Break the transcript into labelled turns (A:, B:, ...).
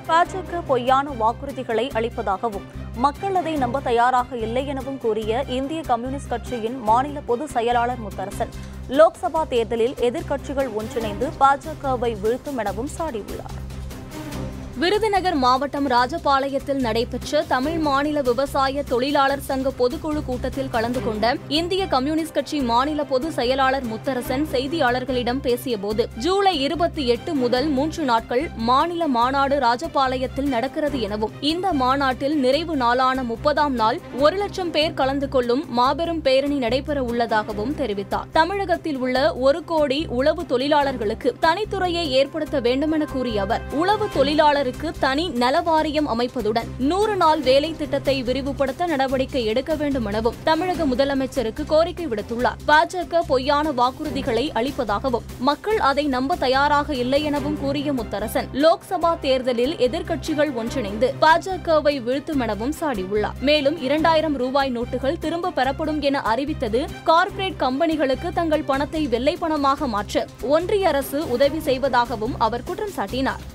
A: பாஜக பொய்யான வாக்குறுதிகளை அளிப்பதாகவும் மக்கள் அதை நம்ப தயாராக இல்லை எனவும் கூறிய இந்திய கம்யூனிஸ்ட் கட்சியின் மாநில பொதுச் செயலாளர் முத்தரசன் லோக்சபா தேர்தலில் எதிர்க்கட்சிகள் ஒன்றிணைந்து பாஜகவை வீழ்த்தும் எனவும் சாடியுள்ளார்.
B: விருதுநகர் மாவட்டம் ராஜபாளையத்தில் நடைபெற்ற தமிழ் மாநில விவசாய தொழிலாளர் சங்க பொதுக்குழு கூட்டத்தில் கலந்து கொண்ட இந்திய கம்யூனிஸ்ட் கட்சி மாநில பொதுச் செயலாளர் முத்தரசன் செய்தியாளர்களிடம் பேசியபோது, ஜூலை 28 முதல் 3 நாட்கள் மாநில மாநாடு ராஜபாளையத்தில் நடக்கிறது எனவும், இந்த மாநாட்டில் நிறைவு நாளான 30ஆம் நாள் 1 லட்சம் பேர் கலந்து கொள்ளும் மாபெரும் பேரணி நடைபெற உள்ளதாகவும் தெரிவித்தார். தமிழகத்தில் உள்ள 1 கோடி உழவு தொழிலாளர்களுக்கு தனித்துறையை ஏற்படுத்த வேண்டுமென கூறிய அவர், உழவு தொழிலாளர் தனி நலவாரியம் அமைப்பதுடன் 100 நாள் வேலை திட்டத்தை விரிவுபடுத்த நடவடிக்கை எடுக்க வேண்டும் எனவும் தமிழக முதலமைச்சருக்கு கோரிக்கை விடுத்துள்ளார். பாஜக பொய்யான வாக்குறுதிகளை அளிப்பதாகவும் மக்கள் அதை நம்ப தயாராக இல்லை எனவும் கூறிய முத்தரசன், லோக்சபா தேர்தலில் எதிர்க்கட்சிகள் ஒன்றிணைந்து பாஜகவை வீழ்த்தும் எனவும் சாடியுள்ளார். மேலும் 2000 ரூபாய் நோட்டுகள் திரும்ப பெறப்படும் என அறிவித்தது கார்ப்பரேட் கம்பெனிகளுக்கு தங்கள் பணத்தை வெள்ளை பணமாக மாற்ற ஒன்றிய அரசு உதவி செய்வதாகவும் அவர் குற்றம் சாட்டினார்.